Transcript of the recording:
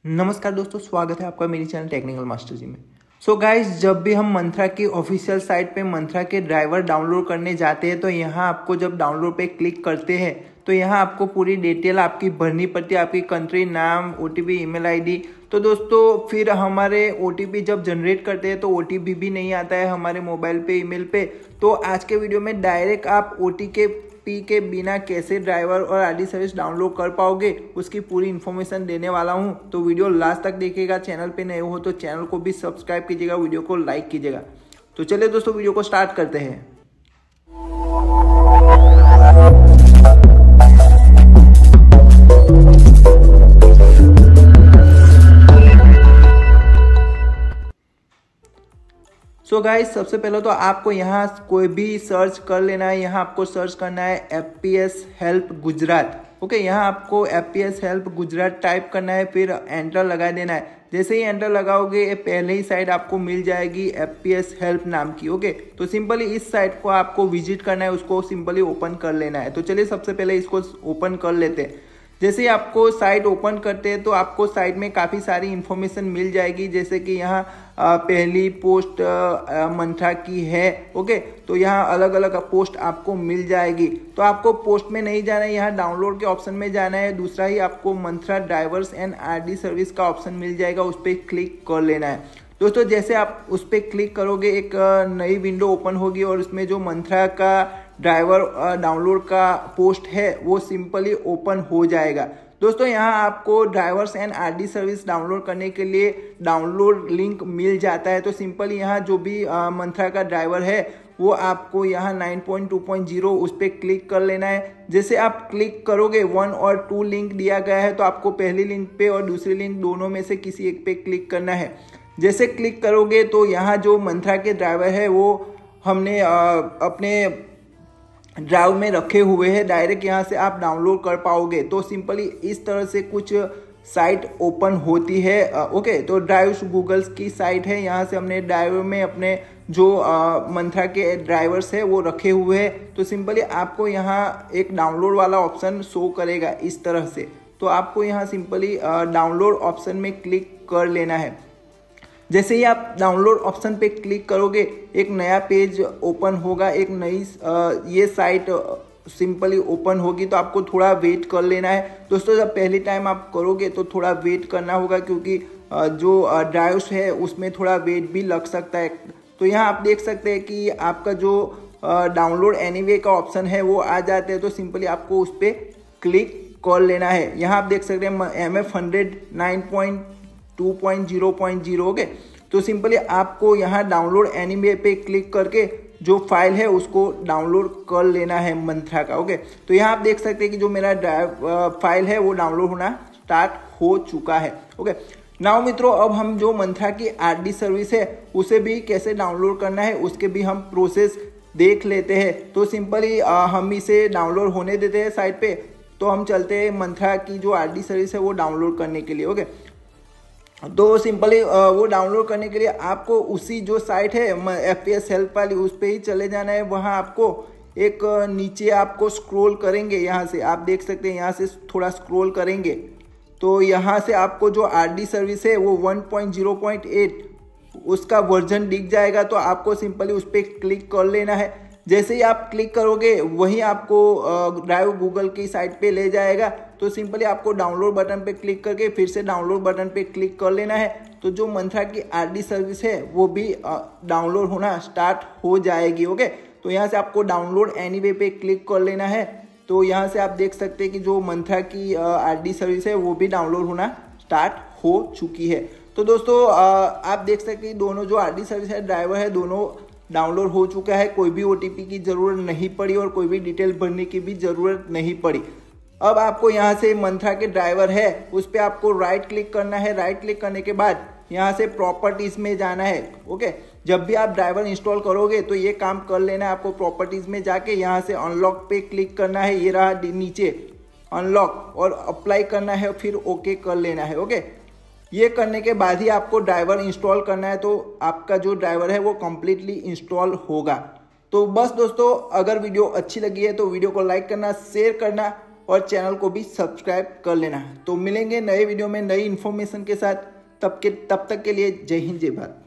नमस्कार दोस्तों, स्वागत है आपका मेरी चैनल टेक्निकल मास्टर जी में। सो गाइस, जब भी हम मंत्रा की ऑफिशियल साइट पे मंत्रा के ड्राइवर डाउनलोड करने जाते हैं तो यहाँ आपको जब डाउनलोड पे क्लिक करते हैं तो यहाँ आपको पूरी डिटेल आपकी भरनी पड़ती है, आपकी कंट्री, नाम, ओटीपी, ईमेल आईडी। तो दोस्तों फिर हमारे ओटीपी जब जनरेट करते हैं तो ओटीपी भी नहीं आता है हमारे मोबाइल पे, ईमेल पे। तो आज के वीडियो में डायरेक्ट आप ओटीपी के बिना कैसे ड्राइवर और आरडी सर्विस डाउनलोड कर पाओगे उसकी पूरी इन्फॉर्मेशन देने वाला हूं। तो वीडियो लास्ट तक देखिएगा। चैनल पे नए हो तो चैनल को भी सब्सक्राइब कीजिएगा, वीडियो को लाइक कीजिएगा। तो चलिए दोस्तों वीडियो को स्टार्ट करते हैं। सो गाइस, सबसे पहले तो आपको यहाँ कोई भी सर्च कर लेना है। यहाँ आपको सर्च करना है FPS हेल्प गुजरात। ओके, यहाँ आपको FPS हेल्प गुजरात टाइप करना है, फिर एंटर लगा देना है। जैसे ही एंटर लगाओगे ये पहले ही साइट आपको मिल जाएगी FPS हेल्प नाम की। ओके, तो सिंपली इस साइट को आपको विजिट करना है, उसको सिंपली ओपन कर लेना है। तो चलिए सबसे पहले इसको ओपन कर लेते हैं। जैसे ही आपको साइट ओपन करते हैं तो आपको साइट में काफ़ी सारी इन्फॉर्मेशन मिल जाएगी, जैसे कि यहाँ पहली पोस्ट मंत्रा की है। ओके, तो यहाँ अलग अलग पोस्ट आपको मिल जाएगी। तो आपको पोस्ट में नहीं जाना है, यहाँ डाउनलोड के ऑप्शन में जाना है। दूसरा ही आपको Mantra drivers and RD service का ऑप्शन मिल जाएगा, उस पर क्लिक कर लेना है। दोस्तों जैसे आप उस पर क्लिक करोगे एक नई विंडो ओपन होगी और उसमें जो मंत्रा का ड्राइवर डाउनलोड का पोस्ट है वो सिंपली ओपन हो जाएगा। दोस्तों यहाँ आपको drivers and RD service download करने के लिए डाउनलोड लिंक मिल जाता है। तो सिंपली यहाँ जो भी मंत्रा का ड्राइवर है वो आपको यहाँ 9.2.0 उस पर क्लिक कर लेना है। जैसे आप क्लिक करोगे 1 और 2 लिंक दिया गया है, तो आपको पहली लिंक पे और दूसरी लिंक दोनों में से किसी एक पे क्लिक करना है। जैसे क्लिक करोगे तो यहाँ जो मंत्रा के ड्राइवर है वो हमने अपने ड्राइव में रखे हुए हैं, डायरेक्ट यहाँ से आप डाउनलोड कर पाओगे। तो सिंपली इस तरह से कुछ साइट ओपन होती है। ओके, तो ड्राइव गूगल्स की साइट है। यहाँ से हमने ड्राइव में अपने जो मंत्रा के ड्राइवर्स है वो रखे हुए हैं। तो सिंपली आपको यहाँ एक डाउनलोड वाला ऑप्शन शो करेगा इस तरह से। तो आपको यहाँ सिंपली डाउनलोड ऑप्शन में क्लिक कर लेना है। जैसे ही आप डाउनलोड ऑप्शन पे क्लिक करोगे एक नया पेज ओपन होगा, एक नई ये साइट सिंपली ओपन होगी। तो आपको थोड़ा वेट कर लेना है। दोस्तों जब पहली टाइम आप करोगे तो थोड़ा वेट करना होगा, क्योंकि जो ड्राइव्स है उसमें थोड़ा वेट भी लग सकता है। तो यहाँ आप देख सकते हैं कि आपका जो डाउनलोड एनीवे का ऑप्शन है वो आ जाते हैं। तो सिंपली आपको उस पर क्लिक कर लेना है। यहाँ आप देख सकते हैं MF100 9.2.0.0। ओके, तो सिंपली आपको यहाँ डाउनलोड एनीवे पे क्लिक करके जो फाइल है उसको डाउनलोड कर लेना है मंत्रा का। ओके, तो यहाँ आप देख सकते हैं कि जो मेरा फाइल है वो डाउनलोड होना स्टार्ट हो चुका है। ओके, नाउ मित्रों, अब हम जो मंत्रा की आरडी सर्विस है उसे भी कैसे डाउनलोड करना है उसके भी हम प्रोसेस देख लेते हैं। तो सिंपली हम इसे डाउनलोड होने देते हैं साइट पे। तो हम चलते हैं मंत्रा की जो आरडी सर्विस है वो डाउनलोड करने के लिए। ओके, तो सिंपली वो डाउनलोड करने के लिए आपको उसी जो साइट है FPS हेल्प वाली उस पर ही चले जाना है। वहाँ आपको एक नीचे आपको स्क्रॉल करेंगे, यहाँ से आप देख सकते हैं, यहाँ से थोड़ा स्क्रॉल करेंगे तो यहाँ से आपको जो आरडी सर्विस है वो 1.0.8 उसका वर्जन दिख जाएगा। तो आपको सिंपली उस पर क्लिक कर लेना है। जैसे ही आप क्लिक करोगे वही आपको ड्राइव गूगल की साइट पे ले जाएगा। तो सिंपली आपको डाउनलोड बटन पे क्लिक करके फिर से डाउनलोड बटन पे क्लिक कर लेना है। तो जो मंत्रा की आरडी सर्विस है वो भी डाउनलोड होना स्टार्ट हो जाएगी। ओके, तो यहाँ से आपको डाउनलोड एनीवे पे क्लिक कर लेना है। तो यहाँ से आप देख सकते हैं कि जो मंत्रा की आरडी सर्विस है वो भी डाउनलोड होना स्टार्ट हो चुकी है। तो दोस्तों आप देख सकते हैं दोनों जो आरडी सर्विस है ड्राइवर है दोनों डाउनलोड हो चुका है। कोई भी ओटीपी की ज़रूरत नहीं पड़ी और कोई भी डिटेल भरने की भी ज़रूरत नहीं पड़ी। अब आपको यहाँ से मंत्रा के ड्राइवर है उस पर आपको राइट क्लिक करना है। राइट क्लिक करने के बाद यहाँ से प्रॉपर्टीज़ में जाना है। ओके, जब भी आप ड्राइवर इंस्टॉल करोगे तो ये काम कर लेना है। आपको प्रॉपर्टीज़ में जाके यहाँ से अनलॉक पे क्लिक करना है, ये रहा नीचे अनलॉक, और अप्लाई करना है, फिर ओके कर लेना है। ओके, ये करने के बाद ही आपको ड्राइवर इंस्टॉल करना है। तो आपका जो ड्राइवर है वो कम्प्लीटली इंस्टॉल होगा। तो बस दोस्तों, अगर वीडियो अच्छी लगी है तो वीडियो को लाइक करना, शेयर करना और चैनल को भी सब्सक्राइब कर लेना। तो मिलेंगे नए वीडियो में नई इन्फॉर्मेशन के साथ। तब तक के लिए जय हिंद जय भारत।